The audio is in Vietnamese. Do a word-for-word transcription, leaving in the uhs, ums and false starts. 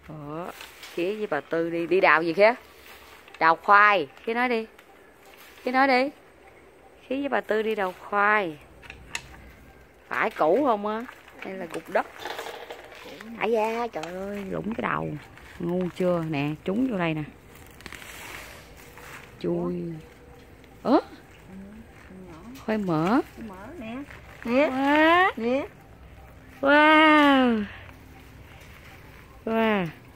Đó. Khía với bà Tư đi đi đào gì Khía? Đào khoai. Khía nói đi. Khía nói đi. Khía với bà Tư đi đào khoai. Phải củ không á? Hay là cục đất? Ây da, trời ơi, rụng cái đầu. Ngu chưa? Nè, trúng vô đây nè. Chui. Ớ? Khoai mỡ. Mỡ nè. Nè. Wow. Nè. Wow. Wow.